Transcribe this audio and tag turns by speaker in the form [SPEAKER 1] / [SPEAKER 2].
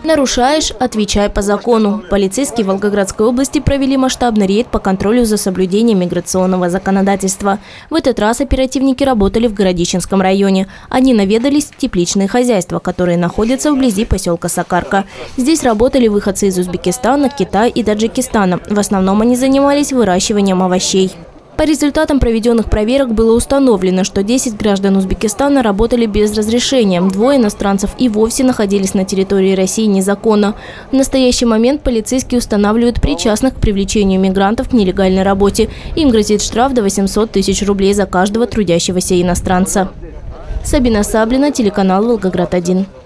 [SPEAKER 1] Нарушаешь – отвечай по закону. Полицейские Волгоградской области провели масштабный рейд по контролю за соблюдением миграционного законодательства. В этот раз оперативники работали в Городищенском районе. Они наведались в тепличные хозяйства, которые находятся вблизи поселка Сакарка. Здесь работали выходцы из Узбекистана, Китая и Таджикистана. В основном они занимались выращиванием овощей. По результатам проведенных проверок было установлено, что 10 граждан Узбекистана работали без разрешения. 2 иностранцев и вовсе находились на территории России незаконно. В настоящий момент полицейские устанавливают причастных к привлечению мигрантов к нелегальной работе. Им грозит штраф до 800 тысяч рублей за каждого трудящегося иностранца. Сабина Саблина, телеканал «Волгоград-1».